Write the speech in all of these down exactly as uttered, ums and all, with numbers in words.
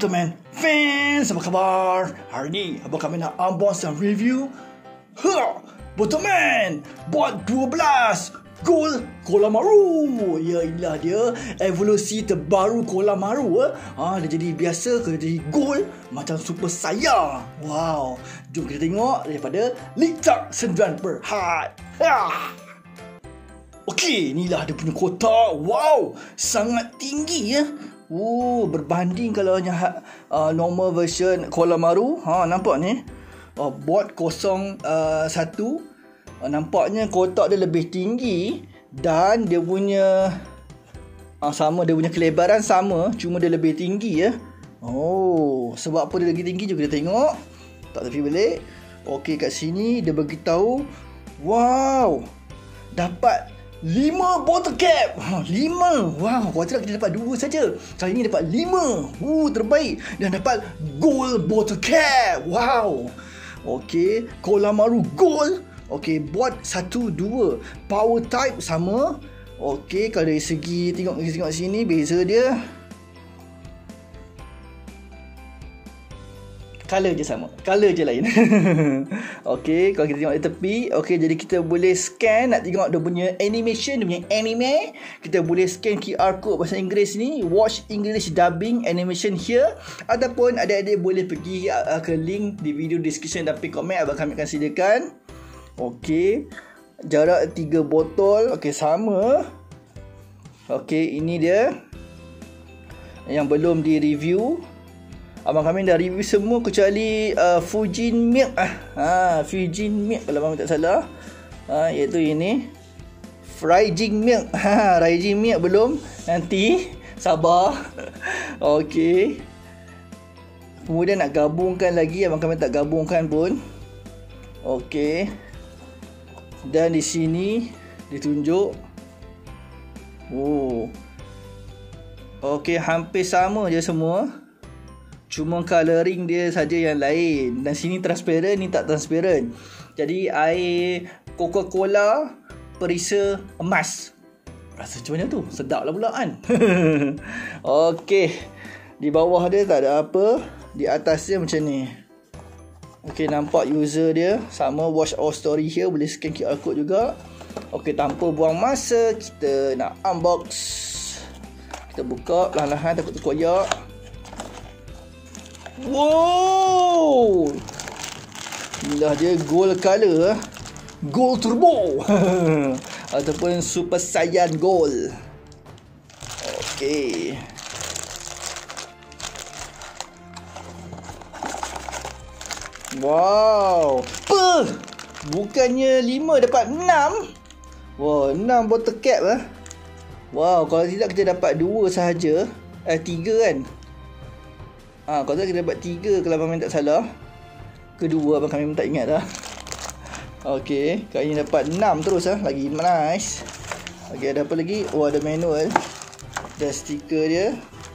Botoman fans, apa khabar? Hari ni abang kami nak unbox dan review Ha! Botoman Bot dua belas Gold Kolamaru. Ya, inilah dia evolusi terbaru Kolamaru. Eh. Ha, dia jadi biasa ke jadi gold macam Super Saiyan. Wow. Jom kita tengok daripada Litak sembilan Berhad. Ha! Okey, inilah dia punya kotak. Wow, sangat tinggi ya. Oh, berbanding kalau hanya uh, normal version Kolamaru. Ha, nampak ni. Uh, bot kosong satu. Uh, nampaknya kotak dia lebih tinggi dan dia punya uh, sama, dia punya kelebaran sama, cuma dia lebih tinggi ya. Oh, sebab apa dia lagi tinggi juga kita tengok. Tak tepi balik. Okey, kat sini dia beritahu, wow, dapat lima bottle cap. Ha, lima. Wow, waktu kita dapat dua saja. Kali ini dapat lima. Uh, terbaik. Dan dapat gold bottle cap. Wow. Okey, Kolamaru gold. Okey, bot satu, dua. Power type sama. Okey, kalau dari segi tengok tengok sini beza dia. Color je sama, color je lain. Okey, kalau kita tengok di tepi, okey, jadi kita boleh scan nak tengok dia punya animation, dia punya anime. Kita boleh scan Q R code bahasa Inggeris ni, watch English dubbing animation here, ataupun adik-adik boleh pergi uh, ke link di video description dan pin komen abang kami akan sediakan. Okey, jarak tiga botol, okey, sama. Okey, ini dia yang belum di review. Abang kami dah review semua kecuali uh, Fujin Milk ah. Ha, Fujin Milk kalau abang tak salah. Ha, iaitu ini. Rising Milk. Ha, Rising Milk belum. Nanti sabar. Okey. Kemudian nak gabungkan lagi, abang kami tak gabungkan pun. Okey. Dan di sini ditunjuk. Oh. Okey, hampir sama je semua. Cuma colouring dia saja yang lain. Dan sini transparent, ni tak transparent. Jadi air Coca-Cola perisa emas. Rasa macam mana tu? Sedap lah pula kan. Okey. Di bawah dia tak ada apa. Di atas dia macam ni. Okey, nampak user dia. Sama, watch our story here. Boleh scan Q R code juga. Okey, tanpa buang masa, kita nak unbox. Kita buka perlahan-lahan, takut terkoyak. Wow, inilah dia gold color, gold turbo ataupun Super Saiyan gold. Okey, wow, apa? Bukannya lima dapat enam. Wow, enam bottle cap lah. Wow, kalau tidak kita dapat dua sahaja. Eh, tiga kan. Ah, ha, kalau kita dapat tiga kalau abang tak salah. Kedua abang kami pun tak ingat dah. Okey, kali ni dapat enam terus ah, lagi nice. Okey, ada apa lagi? Oh, ada manual. Dan stiker dia.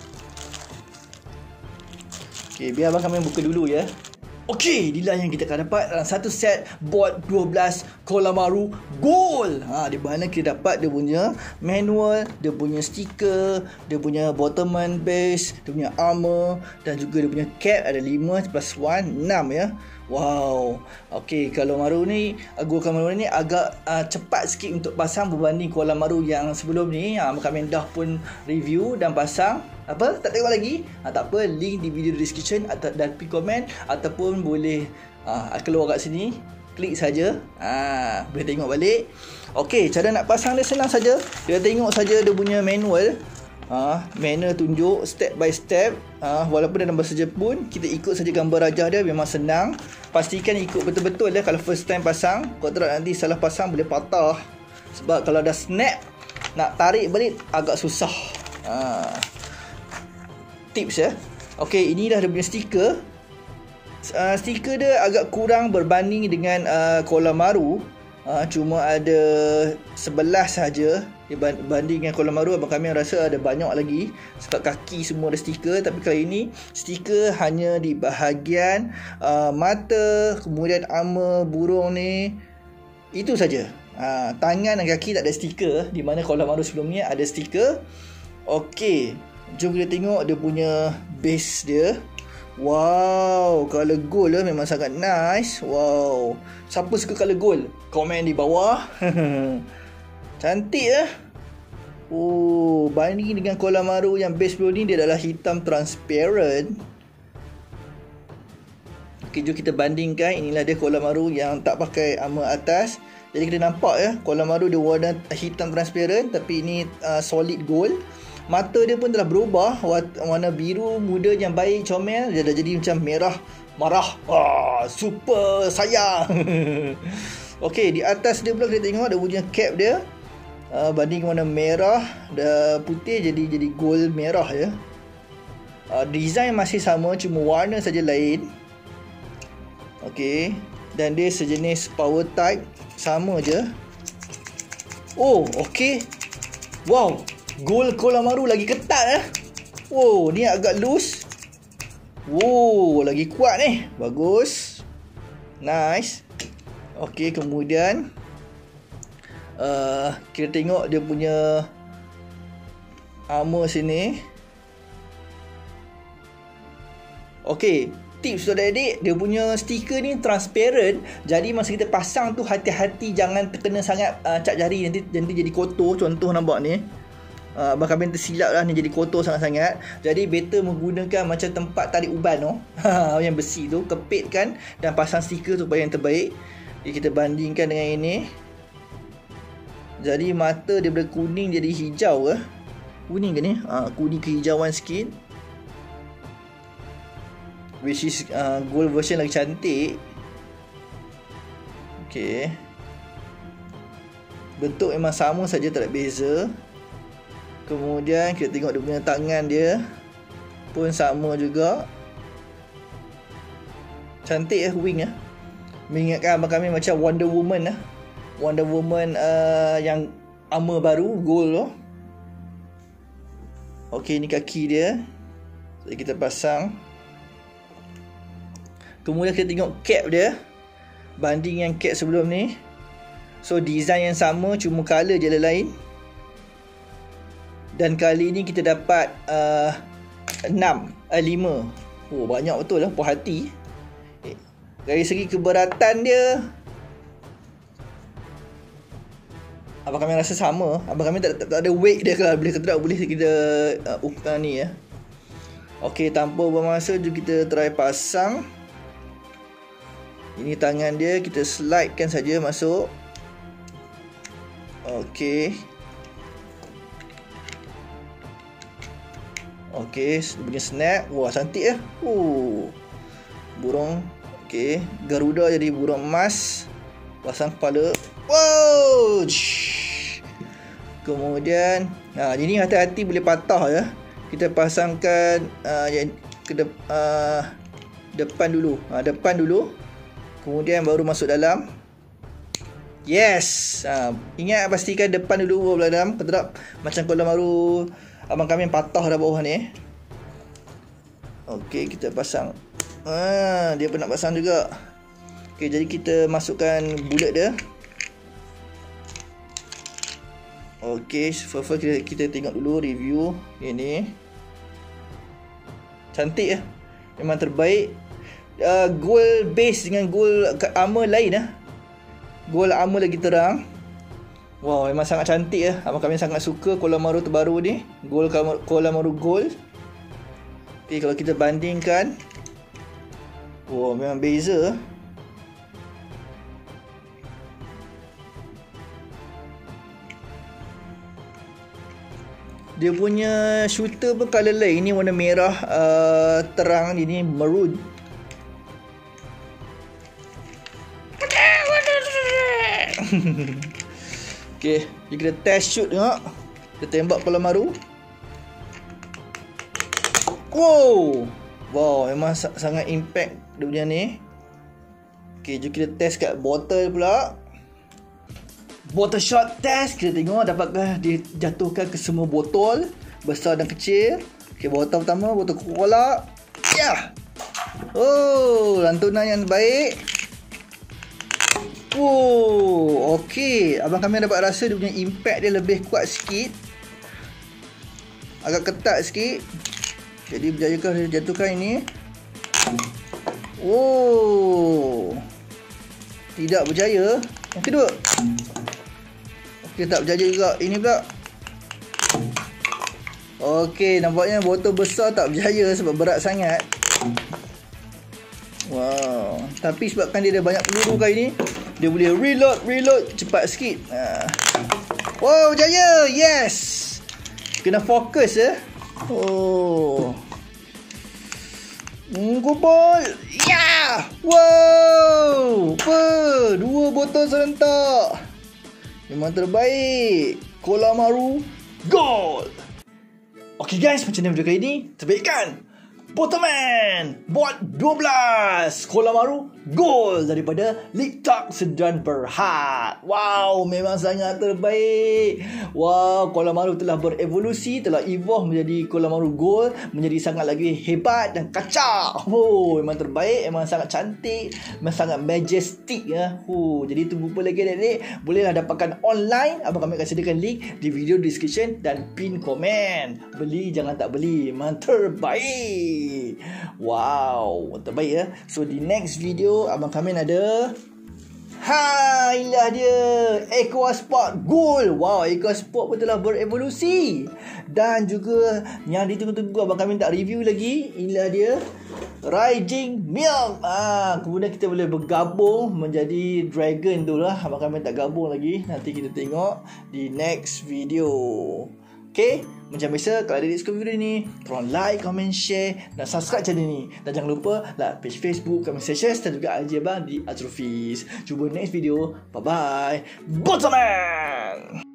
Okey, biar abang kami buka dulu ya. Okey, inilah yang kita akan dapat dalam satu set bot dua belas Kolamaru Gold. Ha, di mana kita dapat dia punya manual, dia punya stiker, dia punya bottoman base, dia punya armor dan juga dia punya cap ada lima plus satu, enam ya. Wow. Okey, Kolamaru ni, Gold Kolamaru ni agak uh, cepat sikit untuk pasang berbanding Kolamaru yang sebelum ni. Ha, kami dah pun review dan pasang. Apa? Tak tengok lagi? Ha, tak apa, link di video description atau dan pin komen ataupun boleh uh, keluar kat sini. Klik saja. Ha, boleh tengok balik. Okey, cara nak pasang dia senang saja. Kita tengok saja dia punya manual. Ha, manual tunjuk step by step. Ha, walaupun dalam bahasa Jepun, kita ikut saja gambar rajah dia, memang senang. Pastikan ikut betul-betul ya kalau first time pasang. Kalau tidak nanti salah pasang boleh patah. Sebab kalau dah snap, nak tarik balik agak susah. Ha. Tips ya. Okey, ini dah dia punya stiker. Uh, stiker dia agak kurang berbanding dengan uh, Kolamaru. Uh, cuma ada sebelas saja berbanding dengan Kolamaru. Abang kami rasa ada banyak lagi sebab kaki semua ada stiker. Tapi kali ini stiker hanya di bahagian uh, mata, kemudian armor burung ni. Itu saja. Uh, tangan dan kaki tak ada stiker, di mana Kolamaru sebelum ni ada stiker. Okey, jom kita tengok dia punya base dia. Wow, color gold lah memang sangat nice. Wow, siapa suka color gold? Komen di bawah. Cantik lah. Oh, banding dengan Kolamaru yang base build ni, dia adalah hitam transparent. Okay, jom kita bandingkan. Inilah dia Kolamaru yang tak pakai armor atas. Jadi kita nampak ya, Kolamaru dia warna hitam transparent, tapi ini uh, solid gold. Mata dia pun telah berubah, warna biru muda yang baik, comel. Dia dah jadi macam merah marah. Wah, super sayang. Okey, di atas dia pula kita tengok dia punya cap dia. Uh, banding warna merah dan putih jadi jadi gold merah ya. Uh, design masih sama, cuma warna saja lain. Okey, dan dia sejenis power type, sama je. Oh, okey. Wow, gold Kolamaru lagi ketat eh. Wow, ni agak loose. Wow, lagi kuat ni. Bagus. Nice. Okey, kemudian uh, kita tengok dia punya armor sini. Okey, tips tu adik-adik, dia punya stiker ni transparent. Jadi masa kita pasang tu hati-hati jangan terkena sangat uh, cat jari, nanti nanti jadi kotor. Contoh nampak ni. Uh, Abang Kamil tersilap lah ni, jadi kotor sangat-sangat. Jadi better menggunakan macam tempat tarik uban tu. Yang besi tu, kepitkan dan pasang stiker supaya yang terbaik. Jadi kita bandingkan dengan ini. Jadi mata dia boleh kuning jadi hijau ke? Kuning ke ni? Uh, kuning kehijauan sikit. Which is uh, gold version lagi cantik. Okay, bentuk memang sama saja, tak ada beza. Kemudian kita tengok dia punya tangan dia pun sama juga. Cantik ya wing ya. Mengingatkan abang kami macam Wonder Woman lah. Wonder Woman uh, yang armor baru gold tu. Okey, ni kaki dia. Jadi kita pasang. Kemudian kita tengok cap dia, banding yang cap sebelum ni. So design yang sama, cuma color je lain. Dan kali ni kita dapat uh, enam, uh, lima. Oh, banyak betul lah, puas hati. eh, Dari segi keberatan dia, abang kami rasa sama. Abang kami tak, tak, tak ada weight dia kalau boleh kata, boleh kita uh, ukur ni ya. Okey, tanpa bermasa jom kita try pasang. Ini tangan dia, kita slidekan saja masuk. Okey. Okey, punya snap. Wah, cantik ya. Uh. Burung. Okey, Garuda jadi burung emas. Pasang kepala. Wow. Kemudian, nah, ini hati-hati boleh patah ya. Kita pasangkan uh, yang ke de uh, depan dulu. Ha, depan dulu. Kemudian baru masuk dalam. Yes. Ha, ingat pastikan depan dulu baru dalam. Keterap macam Kolamaru abang kami yang patah dah bawah ni. Okey, kita pasang. Ha, dia pun nak pasang juga. Okey, jadi kita masukkan bulat dia. Okey, first kita, kita tengok dulu review ini. Cantik ya. Memang terbaik. Uh, gold base dengan gold armor lain lah. Gold armor lagi terang. Wow, memang sangat cantik ya. Abang kami sangat suka Kolamaru terbaru ni, Gold Kolamaru Gold. Okay, kalau kita bandingkan, wow, memang beza. Dia punya shooter pun colour lain. Ini warna merah uh, terang, ini maroon. Okay, kita test shoot tengok. Kita tembak Kolamaru. Wow. Wow, memang sangat impact dia punya ni. Okay, jom kita test kat bottle pula. Bottle shot test. Kita tengok dapatkah dia jatuhkan ke semua botol, besar dan kecil. Okay, botol pertama, botol Coca-Cola. Ya yeah. Oh, lantunan yang baik. Oh, okey. Abang kami dapat rasa dia punya impact dia lebih kuat sikit. Agak ketat sikit. Jadi berjayakah dia jatuhkan ini? Oh, tidak berjaya. Yang kedua. Okey, tak berjaya juga. Ini pula. Okey, nampaknya botol besar tak berjaya sebab berat sangat. Wow. Tapi sebabkan dia ada banyak peluru kali ni, dia boleh reload, reload cepat sikit. Ha. Wow, berjaya. Yes. Kena fokus ya. Oh. Gobol. Ya. Yeah. Wow. Apa? Dua botol serentak. Memang terbaik. Kolamaru Gold. Okay guys, macam mana video kali ni? Terbaikkan Botoman Bot dua belas Kolamaru Gold daripada Litak Sedan Berhad. Wow, memang sangat terbaik. Wow, Kolamaru telah berevolusi, telah evolve menjadi Kolamaru Gold, menjadi sangat lagi hebat dan kacak. Oh, memang terbaik, memang sangat cantik, memang sangat majestic ya. Oh, jadi tunggu apa lagi adik-adik? Bolehlah dapatkan online. Abang kami akan sediakan link di video description dan pin komen. Beli jangan tak beli, memang terbaik. Wow, terbaik ya. So di next video abang Kamin ada, ha, inilah dia EcoSport Gold. Wow, EcoSport pun telah berevolusi. Dan juga yang ditunggu-tunggu abang Kamin tak review lagi, inilah dia Riding Milk. Ah, kemudian kita boleh bergabung menjadi Dragon tu lah. Abang Kamin tak gabung lagi. Nanti kita tengok di next video. Okay, macam biasa, kalau ada suka video ni, tolong like, comment, share dan subscribe channel ni. Dan jangan lupa like page Facebook kami Sessions dan juga I G abang di Azrufis. Jumpa next video. Bye bye. Botoman.